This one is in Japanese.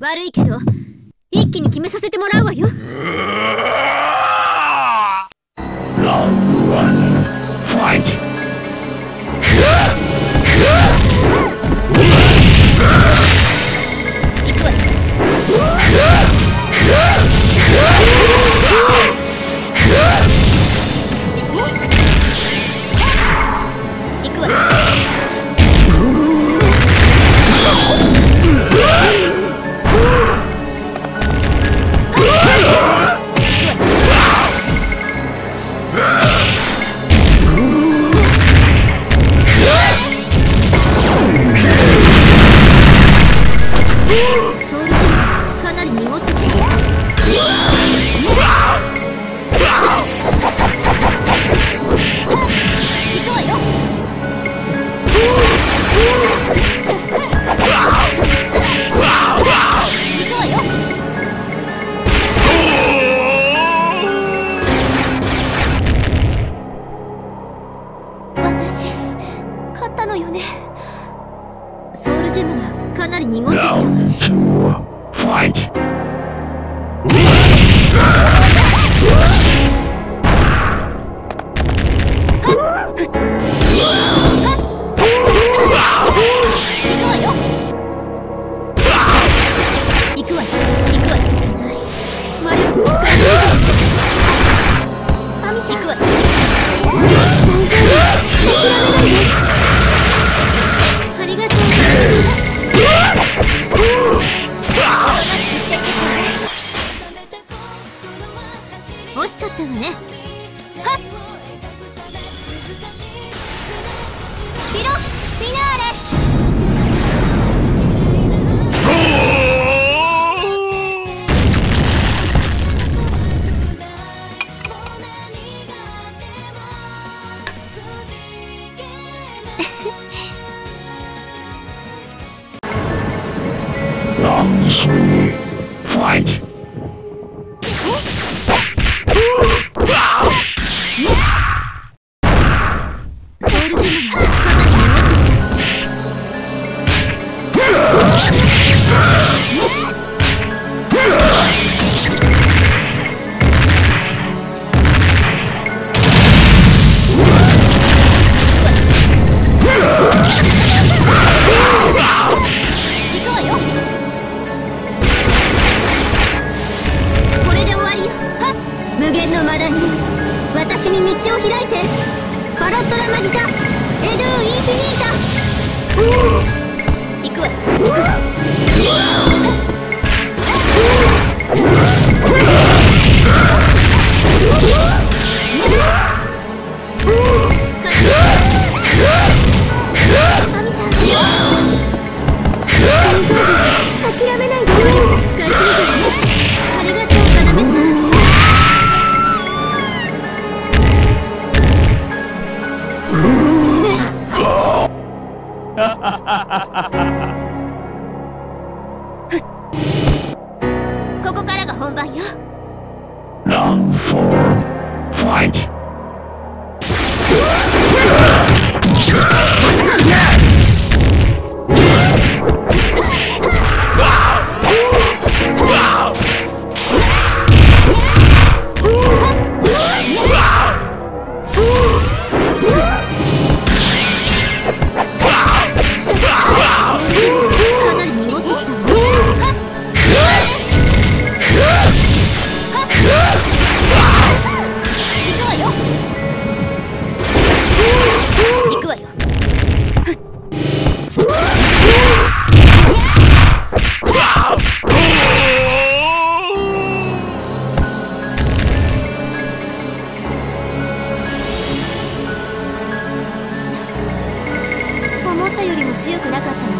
悪いけど一気に決めさせてもらうわよ。行くわよ。行くわよ。ソウルジェムかなり濁ってきた。行くわよ。私勝ったのよね。ソウルジェムがかなり濁ってきたわね。行くわよ。行くわよ。魔力を使いすぎてる。アミさん行くわよ。大丈夫、諦めないで。ありがとう。惜しかったわね。はっ、ピロフィナーレ。私に道を開いて。バロットラマギタエドゥインフィニータ。行くわよ。アミさん、諦めないで。魔力使いすぎてるね。ありがとう、カナメさん。ここからが本番よ。思ったよりも強くなかったね。